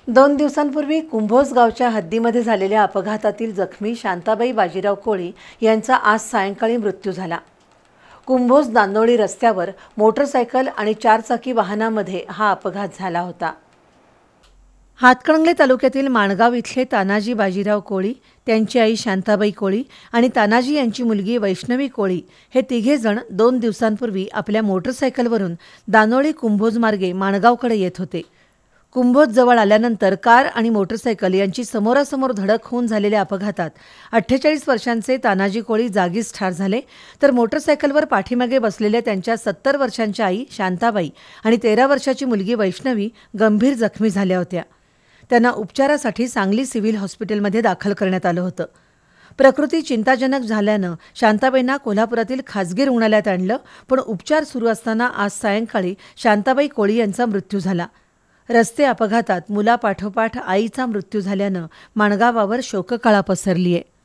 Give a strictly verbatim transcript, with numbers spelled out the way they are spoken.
दोन दिवसांपूर्वी कुंभोज गावच्या हद्दीमध्ये झालेल्या अपघातातील जखमी शांताबाई बाजीराव कोळी यांचा आज सायंकाळी मृत्यू झाला। कुंभोज दांदोळी रस्त्यावर मोटरसायकल आणि चारचाकी वाहनामध्ये हा अपघात झाला होता। हातकणंगले तालुक्यातील माणगाव इथले तानाजी बाजीराव कोळी, त्यांची आई शांताबाई कोळी आणि तानाजी यांची मुलगी वैष्णवी कोळी हे तिघे जण दोन दिवसांपूर्वी आपल्या मोटरसायकलवरून दांदोळी कुंभोज मार्गे माणगावकडे येत होते। कुंभोज जवळ आल्यानंतर कार आणि मोटरसायकल यांची समोरासमोर धडक होऊन झालेल्या अपघातात अठ्ठेचाळीस वर्षांचे तानाजी कोळी जागीच ठार झाले, तर मोटरसायकलवर पाठीमागे बसलेल्या त्यांच्या सत्तर वर्षांच्या आई शांताबाई आणि तेरा वर्षाची मुलगी वैष्णवी गंभीर जखमी झाल्या होत्या। त्यांना उपचारासाठी सांगली सिव्हिल हॉस्पिटलमध्ये दाखल करण्यात आलं होतं। प्रकृती चिंताजनक झाल्यानं शांताबाईंना कोल्हापुरातील खासगी रुग्णालयात आणलं, पण उपचार सुरू असताना आज सायंकाळी शांताबाई कोळी यांचा मृत्यू झाला। रस्ते अपघातात मुलापाठोपाठ आईचा मृत्यू झाल्यानं माणगावावर शोककळा पसरली आहे।